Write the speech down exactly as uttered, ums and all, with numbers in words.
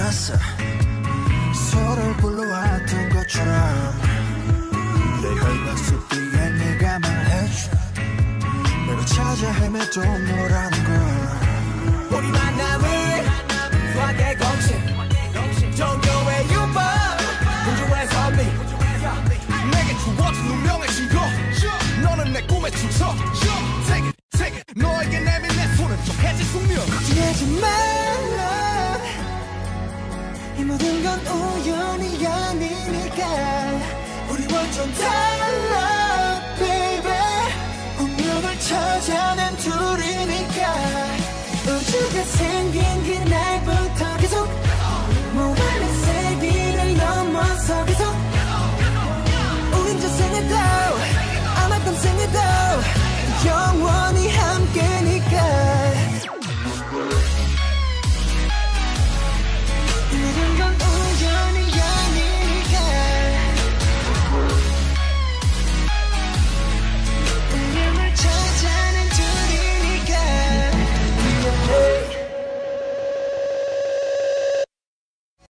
않았어. 서로를 불러왔던 것처럼 내가 봤을 때에 네가 말해줘. 내가 찾아 헤매도 너라는 걸. 우리 만남을 수학의 공식 종교의 유법 우주의 선미 내게 주어진 운명의 신고 너는 내 꿈의 충성 세계 세계 너에게 내민 내 손은 정해진 숙명. 걱정하지 말라. 이 모든 건 우연이 아니니까 우리 완전 다